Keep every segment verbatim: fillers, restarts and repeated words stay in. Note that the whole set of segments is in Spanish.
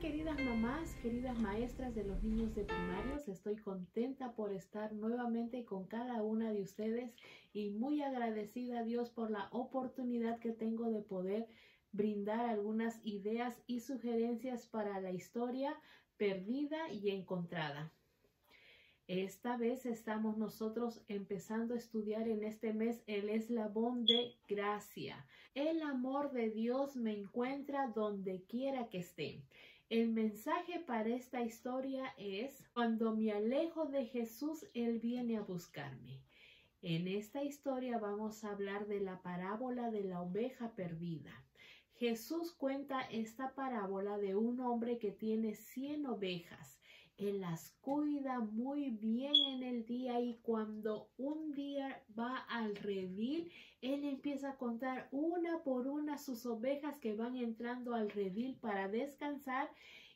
queridas mamás, queridas maestras de los niños de primarios, estoy contenta por estar nuevamente con cada una de ustedes y muy agradecida a Dios por la oportunidad que tengo de poder brindar algunas ideas y sugerencias para la historia perdida y encontrada. Esta vez estamos nosotros empezando a estudiar en este mes el eslabón de gracia. El amor de Dios me encuentra donde quiera que esté. El mensaje para esta historia es: cuando me alejo de Jesús, Él viene a buscarme. En esta historia vamos a hablar de la parábola de la oveja perdida. Jesús cuenta esta parábola de un hombre que tiene cien ovejas. Él las cuida muy bien en el día y cuando un día va al redil, él empieza a contar una por una sus ovejas que van entrando al redil para descansar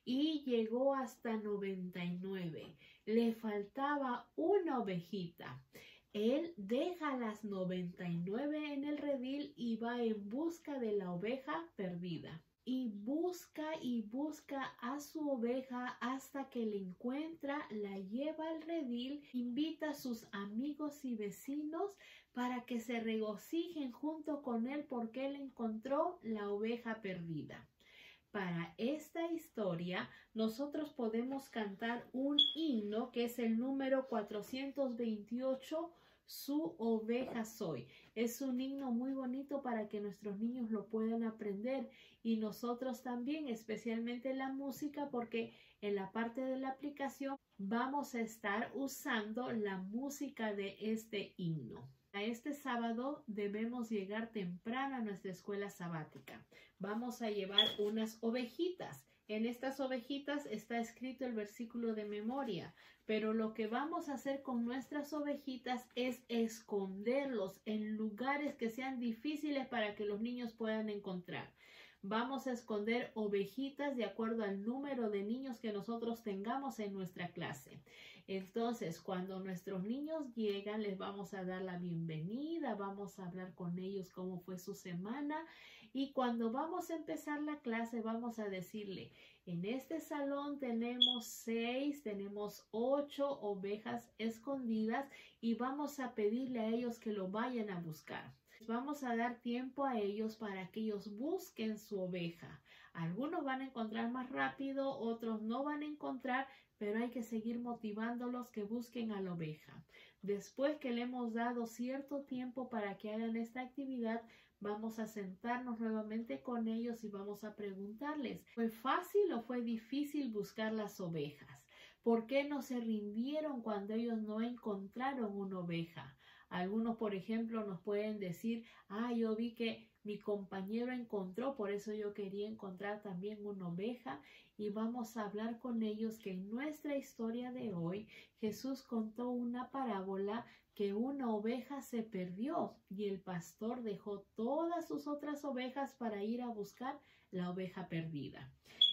y llegó hasta noventa y nueve. Le faltaba una ovejita. Él deja las noventa y nueve en el redil y va en busca de la oveja perdida. Y busca y busca a su oveja hasta que la encuentra, la lleva al redil, invita a sus amigos y vecinos para que se regocijen junto con él porque él encontró la oveja perdida. Para esta historia nosotros podemos cantar un himno que es el número cuatrocientos veintiocho, Su oveja soy. Es un himno muy bonito para que nuestros niños lo puedan aprender y nosotros también, especialmente la música, porque en la parte de la aplicación vamos a estar usando la música de este himno. A este sábado debemos llegar temprano a nuestra escuela sabática. Vamos a llevar unas ovejitas. En estas ovejitas está escrito el versículo de memoria, pero lo que vamos a hacer con nuestras ovejitas es esconderlos en lugares que sean difíciles para que los niños puedan encontrar. Vamos a esconder ovejitas de acuerdo al número de niños que nosotros tengamos en nuestra clase. Entonces, cuando nuestros niños llegan, les vamos a dar la bienvenida, vamos a hablar con ellos cómo fue su semana y cuando vamos a empezar la clase vamos a decirle: en este salón tenemos seis, tenemos ocho ovejas escondidas y vamos a pedirle a ellos que lo vayan a buscar. Vamos a dar tiempo a ellos para que ellos busquen su oveja. Algunos van a encontrar más rápido, otros no van a encontrar, pero hay que seguir motivándolos que busquen a la oveja. Después que le hemos dado cierto tiempo para que hagan esta actividad, vamos a sentarnos nuevamente con ellos y vamos a preguntarles: ¿fue fácil o fue difícil buscar las ovejas? ¿Por qué no se rindieron cuando ellos no encontraron una oveja? Algunos, por ejemplo, nos pueden decir: ah, yo vi que mi compañero encontró, por eso yo quería encontrar también una oveja. Y vamos a hablar con ellos que en nuestra historia de hoy Jesús contó una parábola que una oveja se perdió y el pastor dejó todas sus otras ovejas para ir a buscar la oveja perdida.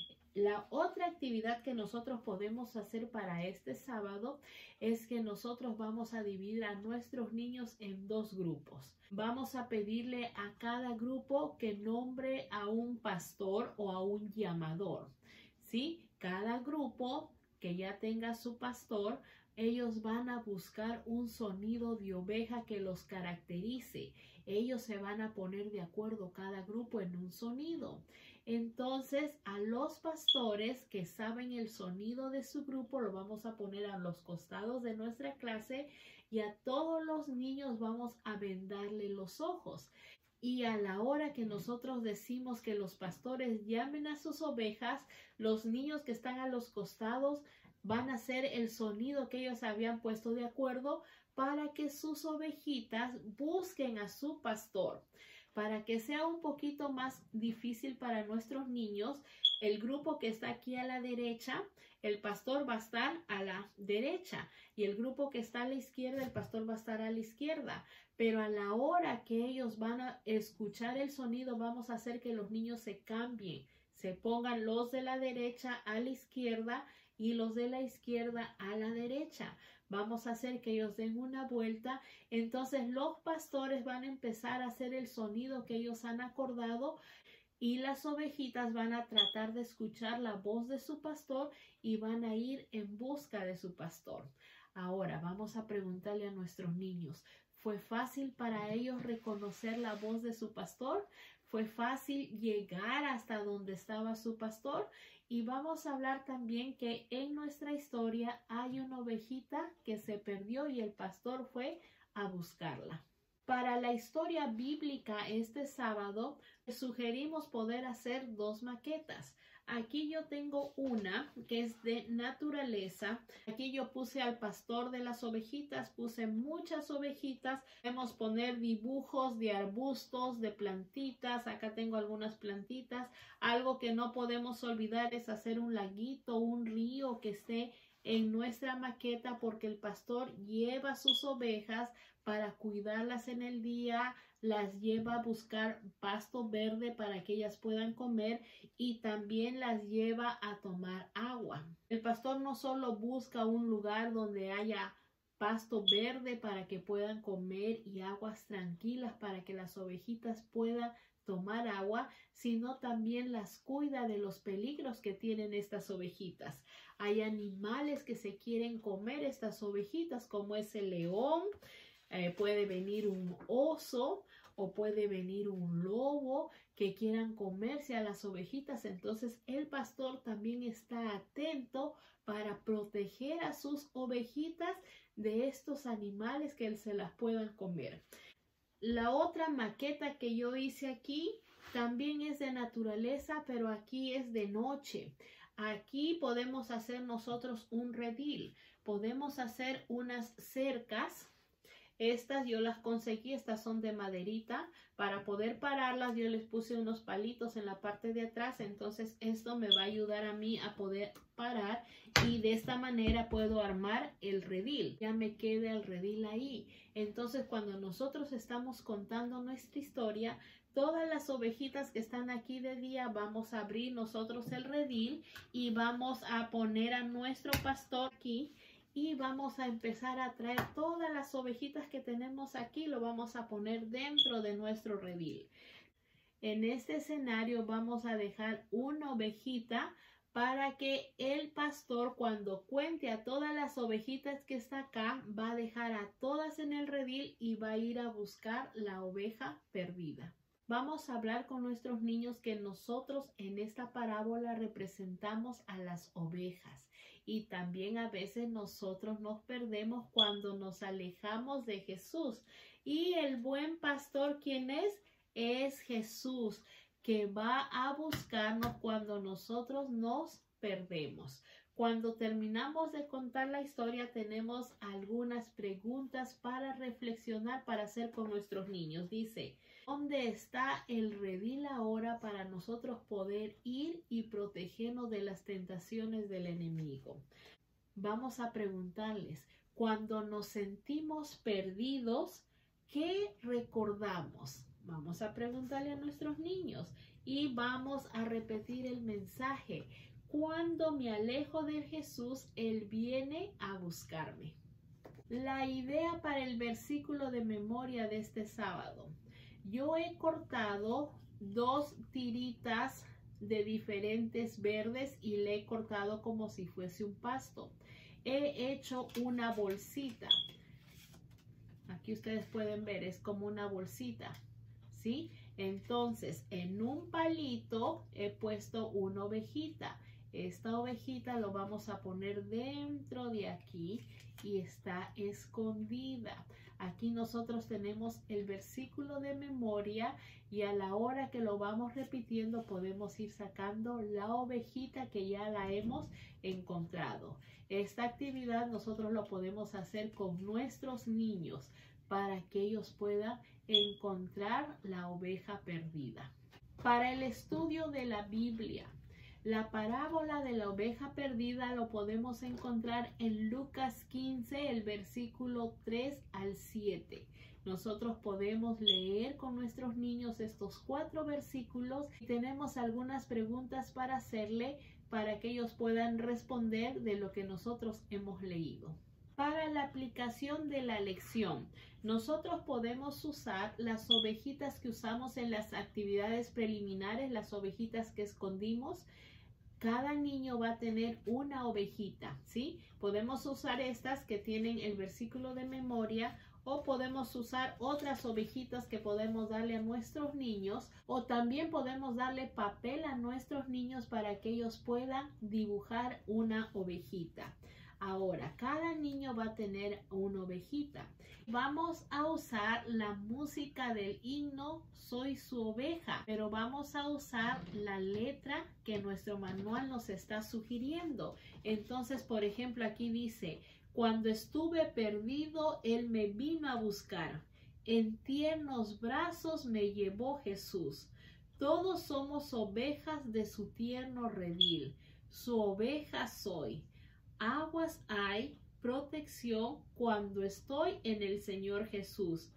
La otra actividad que nosotros podemos hacer para este sábado es que nosotros vamos a dividir a nuestros niños en dos grupos. Vamos a pedirle a cada grupo que nombre a un pastor o a un llamador, ¿sí? Cada grupo que ya tenga su pastor, ellos van a buscar un sonido de oveja que los caracterice. Ellos se van a poner de acuerdo cada grupo en un sonido. Entonces, a los pastores que saben el sonido de su grupo lo vamos a poner a los costados de nuestra clase y a todos los niños vamos a vendarle los ojos. Y a la hora que nosotros decimos que los pastores llamen a sus ovejas, los niños que están a los costados van a hacer el sonido que ellos habían puesto de acuerdo para que sus ovejitas busquen a su pastor. Para que sea un poquito más difícil para nuestros niños, el grupo que está aquí a la derecha, el pastor va a estar a la derecha y el grupo que está a la izquierda, el pastor va a estar a la izquierda. Pero a la hora que ellos van a escuchar el sonido, vamos a hacer que los niños se cambien, se pongan los de la derecha a la izquierda y los de la izquierda a la derecha. Vamos a hacer que ellos den una vuelta. Entonces los pastores van a empezar a hacer el sonido que ellos han acordado y las ovejitas van a tratar de escuchar la voz de su pastor y van a ir en busca de su pastor. Ahora vamos a preguntarle a nuestros niños, ¿fue fácil para ellos reconocer la voz de su pastor? ¿Fue fácil llegar hasta donde estaba su pastor? Y vamos a hablar también que en nuestra historia hay una ovejita que se perdió y el pastor fue a buscarla. Para la historia bíblica este sábado, sugerimos poder hacer dos maquetas. Aquí yo tengo una que es de naturaleza. Aquí yo puse al pastor de las ovejitas, puse muchas ovejitas. Podemos poner dibujos de arbustos, de plantitas. Acá tengo algunas plantitas. Algo que no podemos olvidar es hacer un laguito, un río que esté en nuestra maqueta, porque el pastor lleva sus ovejas para cuidarlas en el día, las lleva a buscar pasto verde para que ellas puedan comer y también las lleva a tomar agua. El pastor no solo busca un lugar donde haya pasto verde para que puedan comer y aguas tranquilas para que las ovejitas puedan tomar agua, sino también las cuida de los peligros que tienen estas ovejitas. Hay animales que se quieren comer estas ovejitas, como es el león, eh, puede venir un oso o puede venir un lobo que quieran comerse a las ovejitas. Entonces el pastor también está atento para proteger a sus ovejitas de estos animales que se las puedan comer. La otra maqueta que yo hice aquí también es de naturaleza, pero aquí es de noche. Aquí podemos hacer nosotros un redil. Podemos hacer unas cercas. Estas yo las conseguí, estas son de maderita. Para poder pararlas yo les puse unos palitos en la parte de atrás. Entonces esto me va a ayudar a mí a poder parar y de esta manera puedo armar el redil. Ya me queda el redil ahí. Entonces cuando nosotros estamos contando nuestra historia, todas las ovejitas que están aquí de día vamos a abrir nosotros el redil y vamos a poner a nuestro pastor aquí. Y vamos a empezar a traer todas las ovejitas que tenemos aquí, lo vamos a poner dentro de nuestro redil. En este escenario vamos a dejar una ovejita para que el pastor, cuando cuente a todas las ovejitas que está acá, va a dejar a todas en el redil y va a ir a buscar la oveja perdida. Vamos a hablar con nuestros niños que nosotros en esta parábola representamos a las ovejas. Y también a veces nosotros nos perdemos cuando nos alejamos de Jesús. Y el buen pastor, ¿quién es? Es Jesús, que va a buscarnos cuando nosotros nos perdemos. Cuando terminamos de contar la historia, tenemos algunas preguntas para reflexionar, para hacer con nuestros niños. Dice, ¿dónde está el redil ahora para nosotros poder ir y protegernos de las tentaciones del enemigo? Vamos a preguntarles, cuando nos sentimos perdidos, ¿qué recordamos? Vamos a preguntarle a nuestros niños y vamos a repetir el mensaje. Cuando me alejo de Jesús, Él viene a buscarme. La idea para el versículo de memoria de este sábado. Yo he cortado dos tiritas de diferentes verdes y le he cortado como si fuese un pasto. He hecho una bolsita. Aquí ustedes pueden ver, es como una bolsita, ¿sí? Entonces, en un palito he puesto una ovejita. Esta ovejita lo vamos a poner dentro de aquí y está escondida. Aquí nosotros tenemos el versículo de memoria y a la hora que lo vamos repitiendo podemos ir sacando la ovejita que ya la hemos encontrado. Esta actividad nosotros lo podemos hacer con nuestros niños para que ellos puedan encontrar la oveja perdida. Para el estudio de la Biblia, la parábola de la oveja perdida lo podemos encontrar en Lucas quince, el versículo tres al siete. Nosotros podemos leer con nuestros niños estos cuatro versículos y tenemos algunas preguntas para hacerle para que ellos puedan responder de lo que nosotros hemos leído. Para la aplicación de la lección, nosotros podemos usar las ovejitas que usamos en las actividades preliminares, las ovejitas que escondimos. Cada niño va a tener una ovejita, ¿sí? Podemos usar estas que tienen el versículo de memoria, o podemos usar otras ovejitas que podemos darle a nuestros niños, o también podemos darle papel a nuestros niños para que ellos puedan dibujar una ovejita. Ahora, cada niño va a tener una ovejita. Vamos a usar la música del himno Soy su oveja, pero vamos a usar la letra que nuestro manual nos está sugiriendo. Entonces, por ejemplo, aquí dice: cuando estuve perdido, Él me vino a buscar. En tiernos brazos me llevó Jesús. Todos somos ovejas de su tierno redil. Su oveja soy. Aguas hay, protección cuando estoy en el Señor Jesús.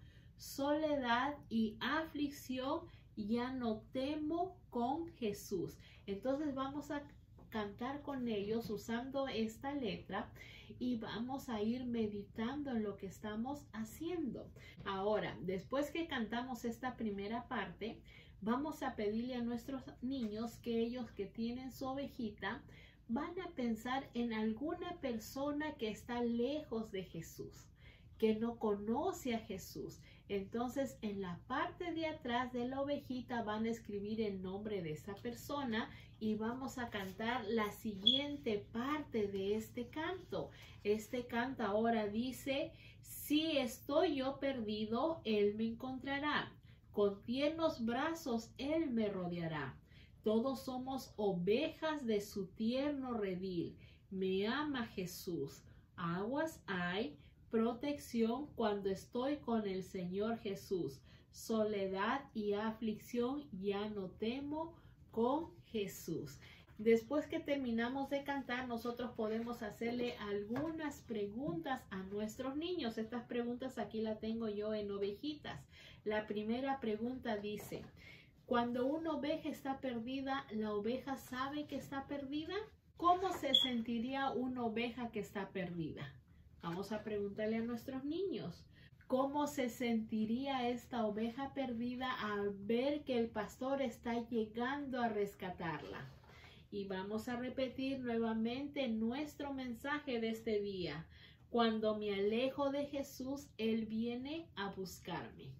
Soledad y aflicción ya no temo con Jesús. Entonces vamos a cantar con ellos usando esta letra y vamos a ir meditando en lo que estamos haciendo. Ahora, después que cantamos esta primera parte, vamos a pedirle a nuestros niños que ellos que tienen su ovejita van a pensar en alguna persona que está lejos de Jesús, que no conoce a Jesús. Entonces, en la parte de atrás de la ovejita van a escribir el nombre de esa persona y vamos a cantar la siguiente parte de este canto. Este canto ahora dice: si estoy yo perdido, Él me encontrará. Con tiernos brazos Él me rodeará. Todos somos ovejas de su tierno redil. Me ama Jesús. Aguas hay, protección cuando estoy con el Señor Jesús. Soledad y aflicción ya no temo con Jesús. Después que terminamos de cantar, nosotros podemos hacerle algunas preguntas a nuestros niños. Estas preguntas aquí las tengo yo en ovejitas. La primera pregunta dice: cuando una oveja está perdida, ¿la oveja sabe que está perdida? ¿Cómo se sentiría una oveja que está perdida? Vamos a preguntarle a nuestros niños. ¿Cómo se sentiría esta oveja perdida al ver que el pastor está llegando a rescatarla? Y vamos a repetir nuevamente nuestro mensaje de este día. Cuando me alejo de Jesús, Él viene a buscarme.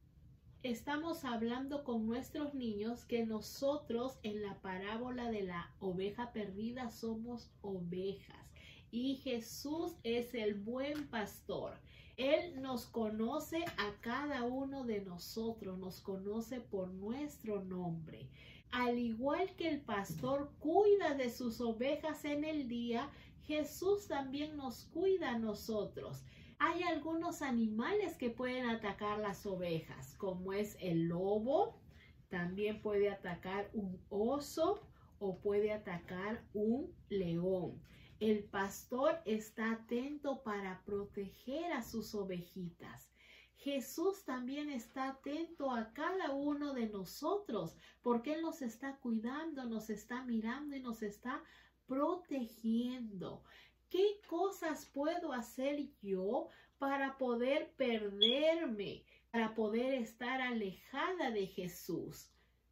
Estamos hablando con nuestros niños que nosotros en la parábola de la oveja perdida somos ovejas y Jesús es el buen pastor. Él nos conoce a cada uno de nosotros, nos conoce por nuestro nombre. Al igual que el pastor cuida de sus ovejas en el día, Jesús también nos cuida a nosotros. Hay algunos animales que pueden atacar las ovejas, como es el lobo, también puede atacar un oso o puede atacar un león. El pastor está atento para proteger a sus ovejitas. Jesús también está atento a cada uno de nosotros porque Él nos está cuidando, nos está mirando y nos está protegiendo. ¿Qué cosas puedo hacer yo para poder perderme, para poder estar alejada de Jesús?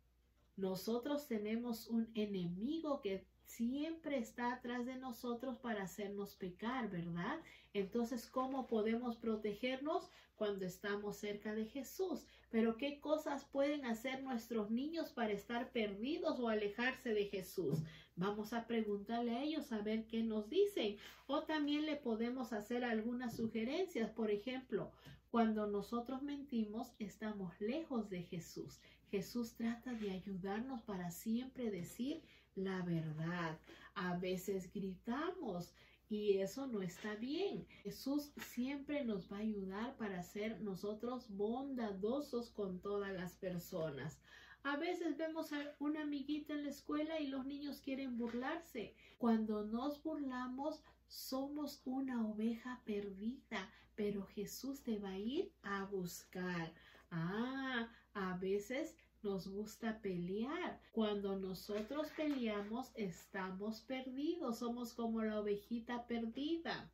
Nosotros tenemos un enemigo que siempre está atrás de nosotros para hacernos pecar, ¿verdad? Entonces, ¿cómo podemos protegernos? Cuando estamos cerca de Jesús. Pero ¿qué cosas pueden hacer nuestros niños para estar perdidos o alejarse de Jesús? Vamos a preguntarle a ellos a ver qué nos dicen. O también le podemos hacer algunas sugerencias. Por ejemplo, cuando nosotros mentimos, estamos lejos de Jesús. Jesús trata de ayudarnos para siempre decir la verdad. A veces gritamos y eso no está bien. Jesús siempre nos va a ayudar para ser nosotros bondadosos con todas las personas. A veces vemos a una amiguita en la escuela y los niños quieren burlarse. Cuando nos burlamos, somos una oveja perdida, pero Jesús te va a ir a buscar. Ah, a veces nos gusta pelear. Cuando nosotros peleamos, estamos perdidos. Somos como la ovejita perdida.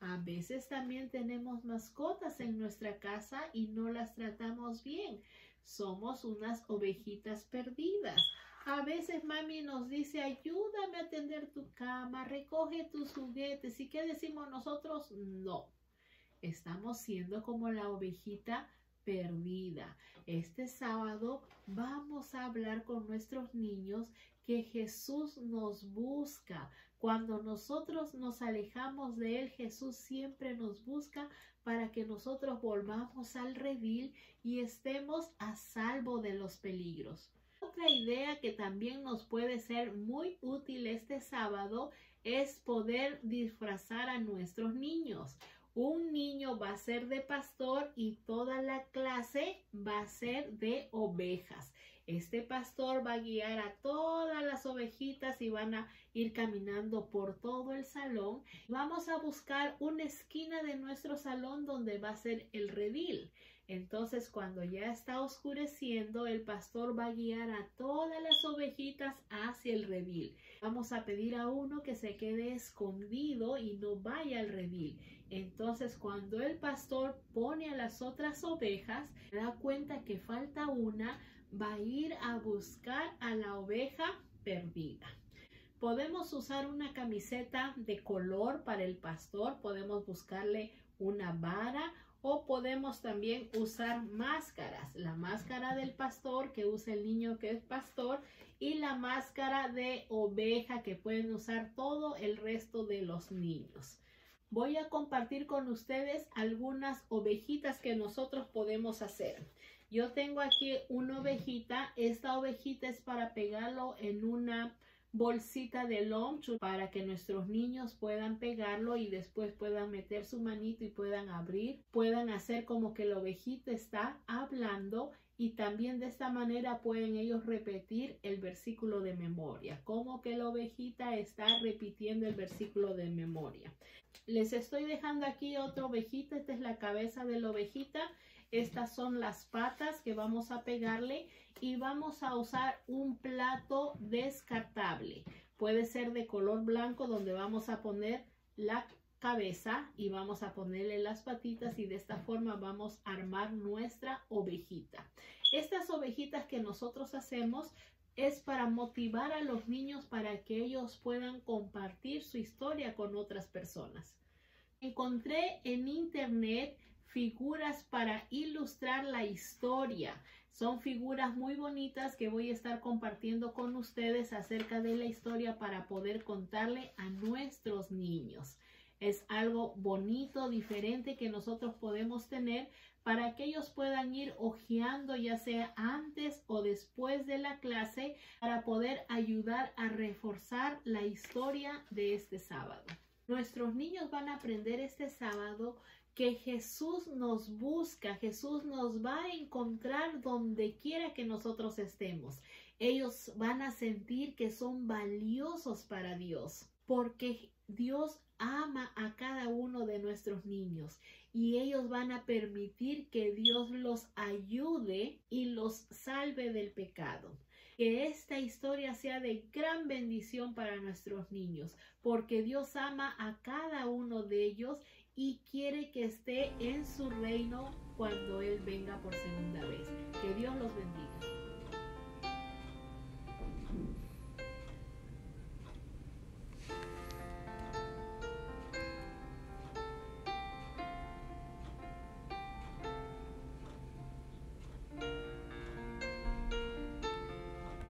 A veces también tenemos mascotas en nuestra casa y no las tratamos bien. Somos unas ovejitas perdidas. A veces mami nos dice, ayúdame a tender tu cama, recoge tus juguetes. ¿Y qué decimos nosotros? No. Estamos siendo como la ovejita perdida. Este sábado vamos a hablar con nuestros niños que Jesús nos busca. Cuando nosotros nos alejamos de Él, Jesús siempre nos busca para que nosotros volvamos al redil y estemos a salvo de los peligros. Otra idea que también nos puede ser muy útil este sábado es poder disfrazar a nuestros niños. Un niño va a ser de pastor y toda la clase va a ser de ovejas. Este pastor va a guiar a todas las ovejitas y van a ir caminando por todo el salón. Vamos a buscar una esquina de nuestro salón donde va a ser el redil. Entonces, cuando ya está oscureciendo, el pastor va a guiar a todas las ovejitas hacia el redil. Vamos a pedir a uno que se quede escondido y no vaya al redil. Entonces, cuando el pastor pone a las otras ovejas, se da cuenta que falta una, va a ir a buscar a la oveja perdida. Podemos usar una camiseta de color para el pastor, podemos buscarle una vara o podemos también usar máscaras. La máscara del pastor que usa el niño que es pastor y la máscara de oveja que pueden usar todo el resto de los niños. Voy a compartir con ustedes algunas ovejitas que nosotros podemos hacer. Yo tengo aquí una ovejita. Esta ovejita es para pegarlo en una bolsita de lunch para que nuestros niños puedan pegarlo y después puedan meter su manito y puedan abrir. Puedan hacer como que la ovejita está hablando y también de esta manera pueden ellos repetir el versículo de memoria. Como que la ovejita está repitiendo el versículo de memoria. Les estoy dejando aquí otra ovejita. Esta es la cabeza de la ovejita. Estas son las patas que vamos a pegarle y vamos a usar un plato descartable. Puede ser de color blanco donde vamos a poner la cabeza y vamos a ponerle las patitas y de esta forma vamos a armar nuestra ovejita. Estas ovejitas que nosotros hacemos es para motivar a los niños para que ellos puedan compartir su historia con otras personas. Encontré en internet figuras para ilustrar la historia. Son figuras muy bonitas que voy a estar compartiendo con ustedes acerca de la historia para poder contarle a nuestros niños. Es algo bonito, diferente que nosotros podemos tener para que ellos puedan ir hojeando ya sea antes o después de la clase para poder ayudar a reforzar la historia de este sábado. Nuestros niños van a aprender este sábado que Jesús nos busca, Jesús nos va a encontrar donde quiera que nosotros estemos. Ellos van a sentir que son valiosos para Dios, porque Dios ama a cada uno de nuestros niños y ellos van a permitir que Dios los ayude y los salve del pecado. Que esta historia sea de gran bendición para nuestros niños, porque Dios ama a cada uno de ellos y quiere que esté en su reino cuando Él venga por segunda vez. Que Dios los bendiga.